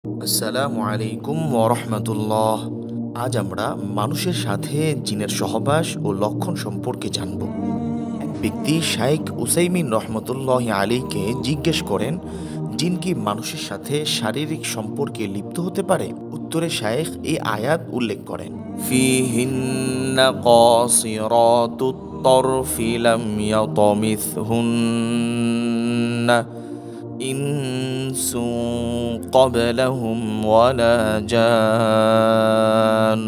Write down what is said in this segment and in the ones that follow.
আসসালামু আলাইকুম ওয়া রাহমাতুল্লাহ। আজ আমরা মানুষের সাথে জিনের সহবাস ও লক্ষণ সম্পর্কে জানব। এক ব্যক্তি শাইখ উসাইমিন রহমতুল্লাহ আলীকে জিজ্ঞেস করেন, জিন কি মানুষের সাথে শারীরিক সম্পর্কে লিপ্ত হতে পারে? উত্তরে শাইখ এই আয়াত উল্লেখ করেন, ফিহিন্না কাসিরাতুত তরফি লাম ইয়াতামিসহুন্না ইনসু ক্বাবলাহুম ওয়ালা জান।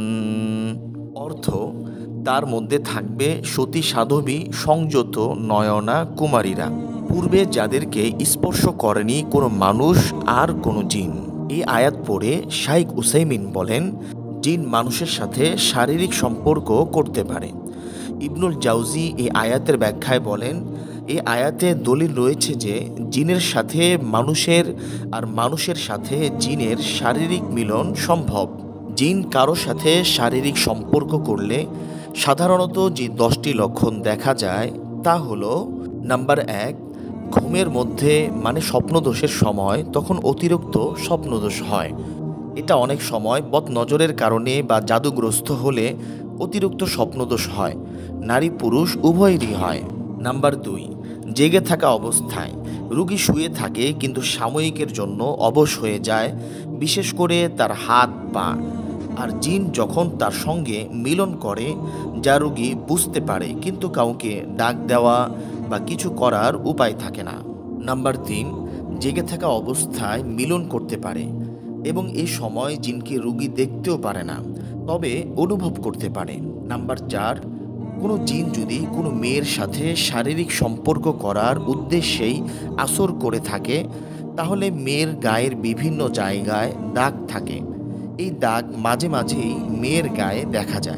অর্থ, তার মধ্যে থাকবে সতী সাধবী সংযত নয়না কুমারীরা, পূর্বে যাদেরকে স্পর্শ করেনি কোনো মানুষ আর কোনো জিন। এই আয়াত পড়ে শাইখ উসাইমিন বলেন, জিন মানুষের সাথে শারীরিক সম্পর্ক করতে পারে। ইবনুল জাউজি এই আয়াতের ব্যাখ্যায় বলেন, এই আয়াতে দলিল রয়েছে যে জিনের সাথে মানুষের আর মানুষের সাথে জিনের শারীরিক মিলন সম্ভব। জিন কারো সাথে শারীরিক সম্পর্ক করলে সাধারণত যে 10টি লক্ষণ দেখা যায় তা হলো, নাম্বার 1, ঘুমের মধ্যে মানে স্বপ্নদোষের সময় তখন অতিরিক্ত স্বপ্নদোষ হয়। এটা অনেক সময় বদনজরের কারণে বা জাদুগ্রস্ত হলে অতিরিক্ত স্বপ্নদোষ হয়, নারী পুরুষ উভয়েরই হয়। নাম্বার 2, জেগে থাকা অবস্থায় রোগী শুয়ে থাকে কিন্তু সাময়িকের জন্য অবশ হয়ে যায়, বিশেষ করে তার হাত পা, আর জিন যখন তার সঙ্গে মিলন করে যা রোগী বুঝতে পারে কিন্তু কাউকে ডাক দেওয়া বা কিছু করার উপায় থাকে না। নাম্বার 3, জেগে থাকা অবস্থায় মিলন করতে পারে এবং এই সময় জিনকে রোগী দেখতেও পারে না, তবে অনুভব করতে পারে। নাম্বার 4, কোনো জিন যদি কোনো মেয়ের সাথে শারীরিক সম্পর্ক করার উদ্দেশ্যেই আসর করে থাকে তাহলে মেয়ের গায়ের বিভিন্ন জায়গায় দাগ থাকে। এই দাগ মাঝে মাঝেই মেয়ের গায়ে দেখা যায়।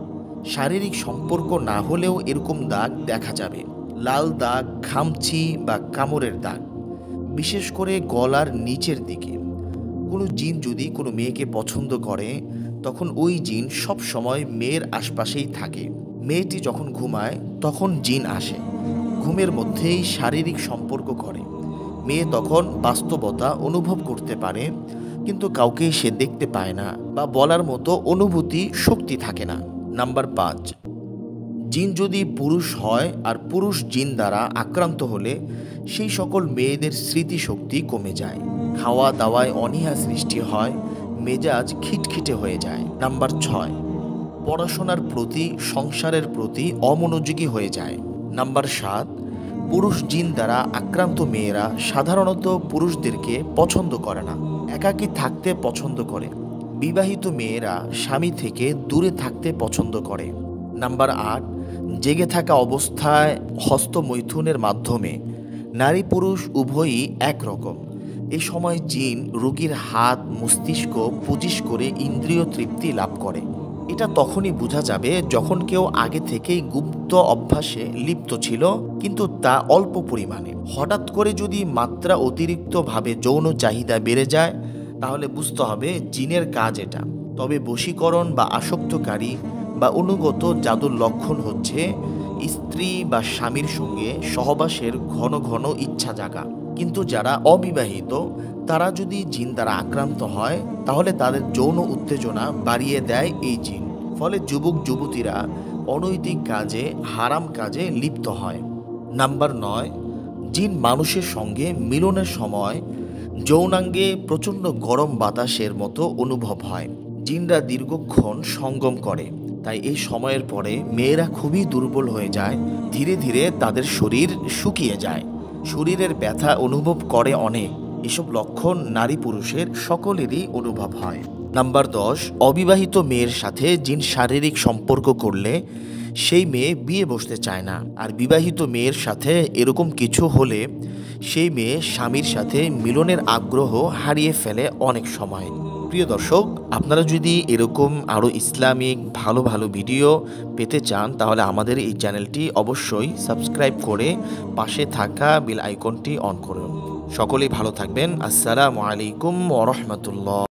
শারীরিক সম্পর্ক না হলেও এরকম দাগ দেখা যাবে, লাল দাগ, খামচি বা কামড়ের দাগ, বিশেষ করে গলার নিচের দিকে। কোনো জিন যদি কোনো মেয়েকে পছন্দ করে তখন ওই জিন সব সময় মেয়ের আশপাশেই থাকে। মেয়েটি যখন ঘুমায় তখন জিন আসে, ঘুমের মধ্যেই শারীরিক সম্পর্ক করে। মেয়ে তখন বাস্তবতা অনুভব করতে পারে কিন্তু কাউকে সে দেখতে পায় না বা বলার মতো অনুভূতি শক্তি থাকে না। নাম্বার 5, জিন যদি পুরুষ হয় আর পুরুষ জিন দ্বারা আক্রান্ত হলে সেই সকল মেয়েদের স্মৃতিশক্তি কমে যায়, খাওয়া দাওয়ায় অনীহা সৃষ্টি হয়, মেজাজ খিটখিটে হয়ে যায়। নাম্বার 6, পড়াশোনার প্রতি সংসারের প্রতি অমনোযোগী হয়ে যায়। নাম্বার 7, পুরুষ জিন দ্বারা আক্রান্ত মেয়েরা সাধারণত পুরুষদেরকে পছন্দ করে না, একাকী থাকতে পছন্দ করে। বিবাহিত মেয়েরা স্বামী থেকে দূরে থাকতে পছন্দ করে। নাম্বার 8, জেগে থাকা অবস্থায় হস্তমৈথুনের মাধ্যমে নারী পুরুষ উভয়ই একরকম। এ সময় জিন রোগীর হাত মস্তিষ্ক পুজিশ করে ইন্দ্রিয় তৃপ্তি লাভ করে। এটা তখনই বোঝা যাবে যখন কেউ আগে থেকেই গুপ্ত অভ্যাসে লিপ্ত ছিল কিন্তু তা অল্প পরিমাণে। হঠাৎ করে যদি মাত্রা অতিরিক্তভাবে যৌন চাহিদা বেড়ে যায় তাহলে বুঝতে হবে জিনের কাজ এটা। তবে বশীকরণ বা আসক্তকারী বা অনুগত জাদুর লক্ষণ হচ্ছে স্ত্রী বা স্বামীর সঙ্গে সহবাসের ঘন ঘন ইচ্ছা জাগা। কিন্তু যারা অবিবাহিত তারা যদি জিন দ্বারা আক্রান্ত হয় তাহলে তাদের যৌন উত্তেজনা বাড়িয়ে দেয় এই জিন, ফলে যুবক যুবতীরা অনৈতিক কাজে হারাম কাজে লিপ্ত হয়। নাম্বার 9, জিন মানুষের সঙ্গে মিলনের সময় যৌনাঙ্গে প্রচণ্ড গরম বাতাসের মতো অনুভব হয়। জিনরা দীর্ঘক্ষণ সঙ্গম করে, তাই এই সময়ের পরে মেয়েরা খুবই দুর্বল হয়ে যায়, ধীরে ধীরে তাদের শরীর শুকিয়ে যায়, শরীরের ব্যথা অনুভব করে অনেক। এসব লক্ষণ নারী পুরুষের সকলেরই অনুভব হয়। নাম্বার 10, অবিবাহিত মেয়ের সাথে জিন শারীরিক সম্পর্ক করলে সেই মেয়ে বিয়ে বসতে চায় না, আর বিবাহিত মেয়ের সাথে এরকম কিছু হলে সেই মেয়ে স্বামীর সাথে মিলনের আগ্রহ হারিয়ে ফেলে অনেক সময়। প্রিয় দর্শক, আপনারা যদি এরকম আরও ইসলামিক ভালো ভালো ভিডিও পেতে চান তাহলে আমাদের এই চ্যানেলটি অবশ্যই সাবস্ক্রাইব করে পাশে থাকা বেল আইকনটি অন করুন। সকলেই ভালো থাকবেন। আসসালামু আলাইকুম ওয়া রাহমাতুল্লাহ।